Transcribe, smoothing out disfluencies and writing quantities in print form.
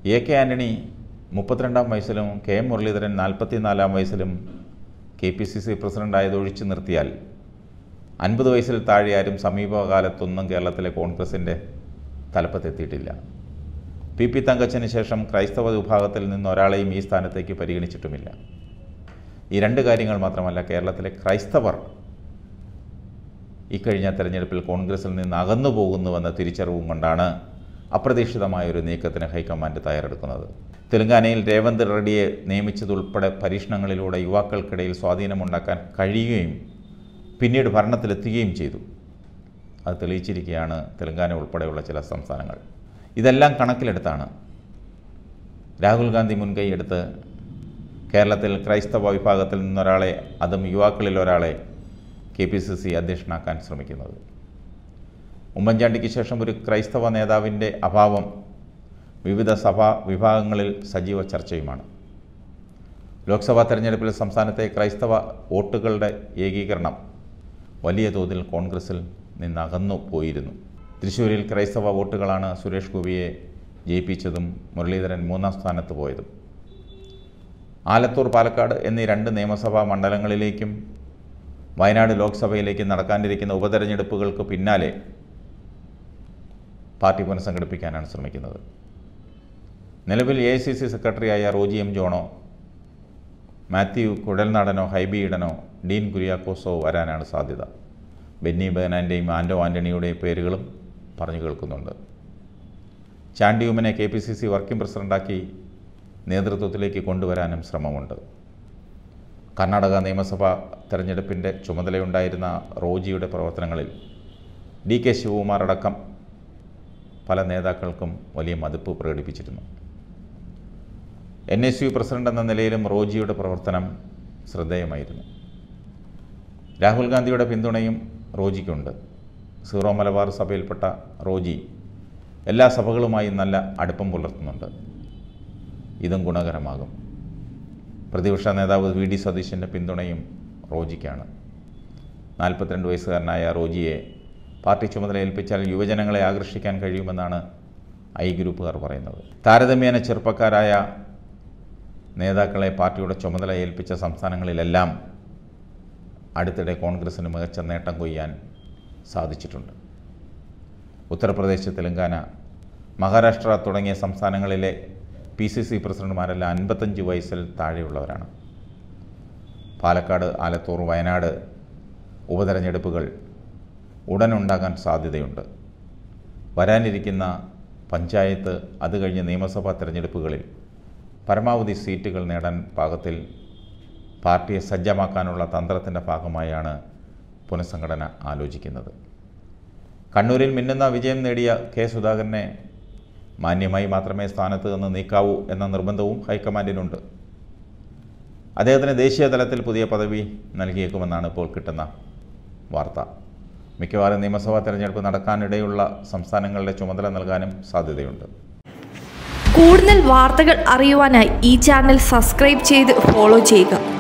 AK. Antony 32-ാം വയസ്സിലും K M. Muraleedharan 44-ാം വയസ്സിലും KPCC പ്രസിഡൻ്റായത് ഒഴിച്ചു നിർത്തിയാൽ 50 വയസ്സിൽ താഴെ ആരും സമീപകാലത്തൊന്നും കേരളത്തിലെ കോൺഗ്രസിൻ്റെ തലപ്പത്തെത്തിയിട്ടില്ല. പി തങ്കച്ചന് ശേഷം ക്രൈസ്തവ വിഭാഗത്തിൽ നിന്ന് ഒരാളെയും ഈ സ്ഥാനത്തേക്ക് പരിഗണിച്ചിട്ടുമില്ല. ഈ രണ്ട് കാര്യങ്ങൾ മാത്രമല്ല, കേരളത്തിലെ ക്രൈസ്തവർ ഇക്കഴിഞ്ഞ തെരഞ്ഞെടുപ്പിൽ കോൺഗ്രസിൽ നിന്ന് അകന്നു പോകുന്നുവെന്ന തിരിച്ചറിവും കൊണ്ടാണ് അപ്രതീക്ഷിതമായൊരു നീക്കത്തിന് ഹൈക്കമാൻഡ് തയ്യാറെടുക്കുന്നത്. തെലങ്കാനയിൽ രേവന്ത് റെഡ്ഡിയെ നിയമിച്ചതുൾപ്പെടെ പരീക്ഷണങ്ങളിലൂടെ യുവാക്കൾക്കിടയിൽ സ്വാധീനമുണ്ടാക്കാൻ കഴിയുകയും പിന്നീട് ഭരണത്തിലെത്തുകയും ചെയ്തു. അത് തെളിയിച്ചിരിക്കുകയാണ് തെലങ്കാന ഉൾപ്പെടെയുള്ള ചില സംസ്ഥാനങ്ങൾ. ഇതെല്ലാം കണക്കിലെടുത്താണ് രാഹുൽ ഗാന്ധി മുൻകൈയെടുത്ത് കേരളത്തിൽ ക്രൈസ്തവ വിഭാഗത്തിൽ നിന്നൊരാളെ, അതും യുവാക്കളിൽ ഒരാളെ KPCC അധ്യക്ഷനാക്കാൻ ശ്രമിക്കുന്നത്. ഉമ്മൻചാണ്ടിക്ക് ശേഷം ഒരു ക്രൈസ്തവ നേതാവിൻ്റെ അഭാവം വിവിധ സഭാ വിഭാഗങ്ങളിൽ സജീവ ചർച്ചയുമാണ്. ലോക്സഭാ തെരഞ്ഞെടുപ്പിൽ സംസ്ഥാനത്തെ ക്രൈസ്തവ വോട്ടുകളുടെ ഏകീകരണം വലിയ തോതിൽ കോൺഗ്രസിൽ നിന്നകന്നു പോയിരുന്നു. തൃശ്ശൂരിൽ ക്രൈസ്തവ വോട്ടുകളാണ് സുരേഷ് ഗോപിയെ ജയിപ്പിച്ചതും മുരളീധരൻ 3-ാം സ്ഥാനത്ത് പോയതും. ആലത്തൂർ, പാലക്കാട് എന്നീ 2 നിയമസഭാ മണ്ഡലങ്ങളിലേക്കും വയനാട് ലോക്സഭയിലേക്കും നടക്കാനിരിക്കുന്ന ഉപതെരഞ്ഞെടുപ്പുകൾക്ക് പിന്നാലെ പാർട്ടി പുനഃസംഘടിപ്പിക്കാനാണ് ശ്രമിക്കുന്നത്. നിലവിൽ AICC സെക്രട്ടറിയായ റോജി M. ജോണോ, മാത്യു കുഴൽനാടനോ, ഹൈബി ഈഡനോ, ഡീൻ കുര്യാക്കോസോ വരാനാണ് സാധ്യത. ബെന്നി ബെഹനാൻ്റെയും ആൻ്റോ ആൻ്റണിയുടെയും പേരുകളും പറഞ്ഞു കേൾക്കുന്നുണ്ട്. ചാണ്ടി ഉമ്മനെ KPCC വർക്കിംഗ് പ്രസിഡൻ്റാക്കി നേതൃത്വത്തിലേക്ക് കൊണ്ടുവരാനും ശ്രമമുണ്ട്. കർണാടക നിയമസഭാ തെരഞ്ഞെടുപ്പിൻ്റെ ചുമതലയുണ്ടായിരുന്ന റോജിയുടെ പ്രവർത്തനങ്ങളിൽ DK ശിവകുമാർ അടക്കം പല നേതാക്കൾക്കും വലിയ മതിപ്പ് പ്രകടിപ്പിച്ചിരുന്നു. NSU പ്രസിഡന്റ് എന്ന നിലയിലും റോജിയുടെ പ്രവർത്തനം ശ്രദ്ധേയമായിരുന്നു. രാഹുൽ ഗാന്ധിയുടെ പിന്തുണയും റോജിക്കുണ്ട്. സീറോ മലബാർ സഭയിൽപ്പെട്ട റോജി എല്ലാ സഭകളുമായും നല്ല അടുപ്പം പുലർത്തുന്നുണ്ട്. ഇതും ഗുണകരമാകും. പ്രതിപക്ഷ നേതാവ് VD സതീശൻ്റെ പിന്തുണയും റോജിക്കാണ്. 42 വയസ്സുകാരനായ റോജിയെ പാർട്ടി ചുമതല ഏൽപ്പിച്ചാൽ യുവജനങ്ങളെ ആകർഷിക്കാൻ കഴിയുമെന്നാണ് ഐ ഗ്രൂപ്പുകാർ പറയുന്നത്. താരതമ്യേന ചെറുപ്പക്കാരായ നേതാക്കളെ പാർട്ടിയുടെ ചുമതല ഏൽപ്പിച്ച സംസ്ഥാനങ്ങളിലെല്ലാം അടുത്തിടെ കോൺഗ്രസിന് മികച്ച നേട്ടം കൊയ്യാൻ സാധിച്ചിട്ടുണ്ട്. ഉത്തർപ്രദേശ്, തെലങ്കാന, മഹാരാഷ്ട്ര തുടങ്ങിയ സംസ്ഥാനങ്ങളിലെ PCC പ്രസിഡന്റുമാരെല്ലാം 55 വയസ്സിൽ താഴെയുള്ളവരാണ്. പാലക്കാട്, ആലത്തൂർ, വയനാട് ഉപതെരഞ്ഞെടുപ്പുകൾ ഉടനുണ്ടാകാൻ സാധ്യതയുണ്ട്. വരാനിരിക്കുന്ന പഞ്ചായത്ത്, അത് കഴിഞ്ഞ് നിയമസഭാ തെരഞ്ഞെടുപ്പുകളിൽ പരമാവധി സീറ്റുകൾ നേടാൻ പാകത്തിൽ പാർട്ടിയെ സജ്ജമാക്കാനുള്ള തന്ത്രത്തിൻ്റെ ഭാഗമായാണ് പുനഃസംഘടന ആലോചിക്കുന്നത്. കണ്ണൂരിൽ മിന്നുന്ന വിജയം നേടിയ K. സുധാകരനെ മാന്യമായി മാത്രമേ സ്ഥാനത്ത് നിന്ന് നീക്കാവൂ എന്ന നിർബന്ധവും ഹൈക്കമാൻഡിനുണ്ട്. അദ്ദേഹത്തിന് ദേശീയ തലത്തിൽ പുതിയ പദവി നൽകിയേക്കുമെന്നാണ് ഇപ്പോൾ കിട്ടുന്ന വാർത്ത. മിക്കവാറും നിയമസഭാ തെരഞ്ഞെടുപ്പ് നടക്കാനിടയുള്ള സംസ്ഥാനങ്ങളുടെ ചുമതല നൽകാനും സാധ്യതയുണ്ട്. കൂടുതൽ വാർത്തകൾ അറിയുവാനായി ഈ ചാനൽ സബ്സ്ക്രൈബ് ചെയ്ത് ഫോളോ ചെയ്യുക.